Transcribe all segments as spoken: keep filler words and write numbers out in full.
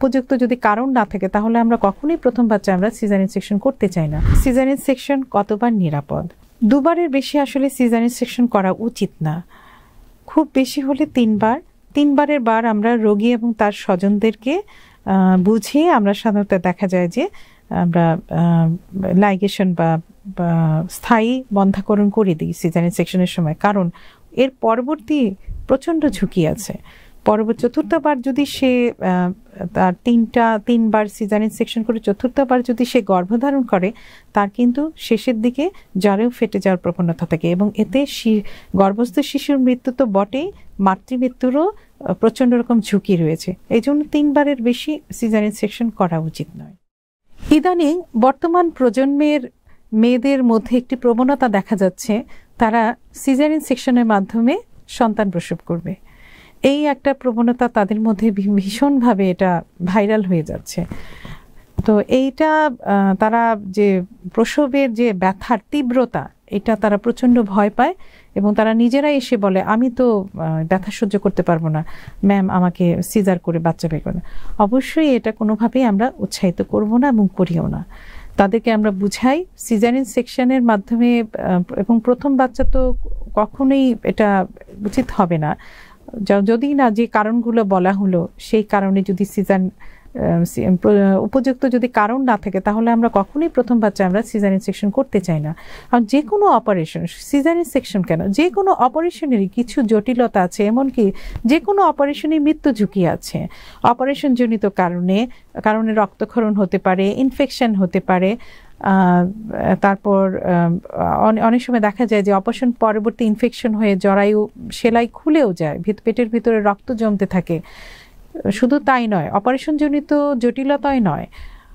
উপযুক্ত যদি কারণ না থাকে তাহলে আমরা কখনোই প্রথম বাচ্চা আমরা সিজারিয়ান সেকশন করতে চাই না। সিজারিয়ান সেকশন কতবার নিরাপদ? দুবারের বেশি আসলে সিজারিয়ান সেকশন করা উচিত না, খুব বেশি হলে তিনবার। তিনবারের বার আমরা রোগী এবং তার স্বজনদেরকে বুঝিয়ে আমরা সাধারণত দেখা যায় যে আমরা লাইগেশন বা স্থায়ী বন্ধাকরণ করে দিই সিজারিয়ান সেকশনের সময়, কারণ এর পরবর্তী প্রচণ্ড ঝুঁকি আছে। পরবর্তী চতুর্থবার যদি সে তার তিনটা তিনবার সিজারিয়ান সেকশন করে চতুর্থবার যদি সে গর্ভধারণ করে, তার কিন্তু শেষের দিকে জ্বরেও ফেটে যাওয়ার প্রবণতা থাকে এবং এতে গর্ভস্থ শিশুর মৃত্যু তো বটেই, মাতৃমৃত্যুরও প্রচণ্ড রকম ঝুঁকি রয়েছে। এই জন্য তিনবারের বেশি সিজারিয়ান সেকশন করা উচিত নয়। ইদানিং বর্তমান প্রজন্মের মেয়েদের মধ্যে একটি প্রবণতা দেখা যাচ্ছে, তারা সিজারিয়ান সেকশনের মাধ্যমে সন্তান প্রসব করবে। এই একটা প্রবণতা তাদের মধ্যে ভীষণভাবে এটা ভাইরাল হয়ে যাচ্ছে। তো এইটা তারা যে প্রসবের যে ব্যথার তীব্রতা, এটা তারা প্রচণ্ড ভয় পায় এবং তারা নিজেরাই এসে বলে আমি তো ব্যথা সহ্য করতে পারবো না, ম্যাম আমাকে সিজার করে বাচ্চা বের করুন। অবশ্যই এটা কোনোভাবেই আমরা উৎসাহিত করব না এবং করিও না। তাদেরকে আমরা বুঝাই সিজারিয়ান সেকশনের মাধ্যমে, এবং প্রথম বাচ্চা তো কখনোই এটা উচিত হবে না, যদি না যে কারণগুলো বলা হলো সেই কারণে যদি সিজার উপযুক্ত যদি কারণ না থাকে তাহলে আমরা কখনোই প্রথম বাচ্চা আমরা সিজারিয়ান সেকশন করতে চাই না। আর যে কোনো অপারেশন, সিজারিয়ান সেকশন কেন, যে কোনো অপারেশনেরই কিছু জটিলতা আছে, এমনকি যে কোনো অপারেশনে মৃত্যু ঝুঁকি আছে। অপারেশনজনিত কারণে কারণে রক্তক্ষরণ হতে পারে, ইনফেকশন হতে পারে, তারপর অনেক সময় দেখা যায় যে অপারেশন পরবর্তী ইনফেকশন হয়ে জরায়ু সেলাই খুলেও যায়, পেটের ভিতরে রক্ত জমতে থাকে। শুধু তাই নয়, অপারেশনজনিত জটিলতাই নয়,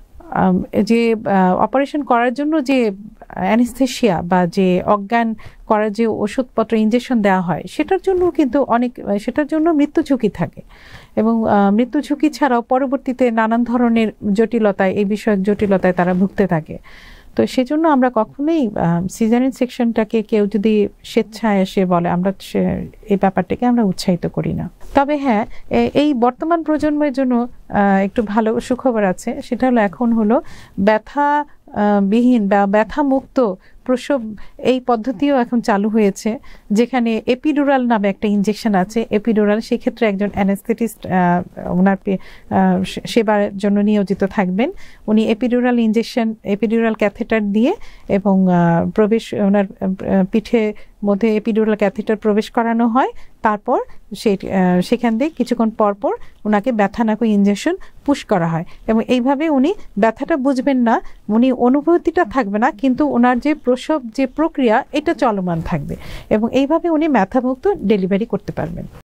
যে অপারেশন করার জন্য যে অ্যানেস্থেশিয়া বা যে অজ্ঞান করার যে ওষুধপত্র ইনজেকশন দেওয়া হয় সেটার জন্য কিন্তু অনেক সেটার জন্য মৃত্যু ঝুঁকি থাকে এবং মৃত্যু ঝুঁকি ছাড়াও পরবর্তীতে নানান ধরনের জটিলতায়, এই বিষয়ক জটিলতায় তারা ভুগতে থাকে। তো সেজন্য আমরা কখনোই সিজারিয়ান সেকশনটাকে কেউ যদি স্বেচ্ছায় এসে বলে, আমরা এই ব্যাপারটাকে আমরা উৎসাহিত করি না। তবে হ্যাঁ, এই বর্তমান প্রজন্মের জন্য একটু ভালো সুখবর আছে, সেটা হলো এখন হলো ব্যথা বিহীন বা ব্যথা মুক্ত প্রসব এই পদ্ধতিও এখন চালু হয়েছে, যেখানে এপিডুরাল নামে একটা ইনজেকশন আছে। এপিডুরাল সেক্ষেত্রে একজন অ্যানেস্থেটিস্ট ওনার সেবার জন্য নিয়োজিত থাকবেন। উনি এপিডুরাল ইনজেকশন, এপিডুরাল ক্যাথেটার দিয়ে এবং প্রবেশ ওনার পিঠে মধ্যে এপিডুরাল ক্যাথেটার প্রবেশ করানো হয়, তারপর সেই সেখান দিয়ে কিছুক্ষণ পরপর ওনাকে ব্যথানাকু ইনজেকশন পুশ করা হয় এবং এইভাবে উনি ব্যথাটা বুঝবেন না, উনি অনুভূতিটা থাকবে না, কিন্তু ওনার যে প্রসব যে প্রক্রিয়া এটা চলমান থাকবে এবং এইভাবে উনি ব্যথামুক্ত ডেলিভারি করতে পারবেন।